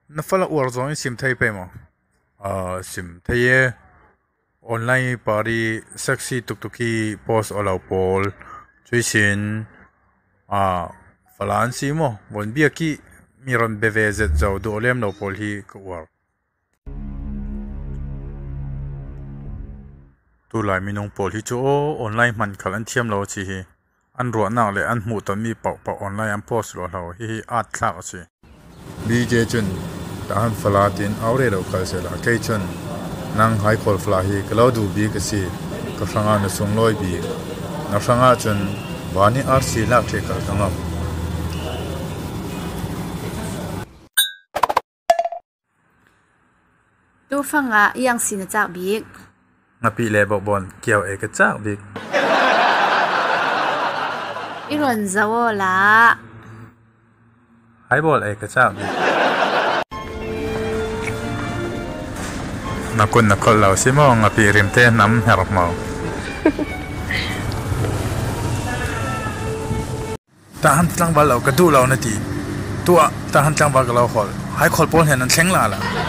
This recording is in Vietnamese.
na fala war zong sim thai pe mo sim thai e online pari saksi tuktuki post olau pol chui sin falan si mo bon bia ki miron bevezet zo do lem no pol hi ko war tu lai minung pol hi chu online man khalan thiam lo chi hi an ro na le an mu ton mi pa online an post lo lo hi at thla chi bj chun tahan falatin aure lo khal se la kai chun nang hai khol fla hi kalo du bi ka si ka sanga na sung loi bi na sanga chun wani rc la the ka ngam tu fanga yang sin chak bik ngapi le bo bon kiao e ka chak bik iron zawo la hai bol e ka chak bik na kun na kol law simo ngapi rimte nam her mau tahan tlang ba law ka du law na ti tua tahan tlang ba ka law khol hai khol pol hen an thleng la la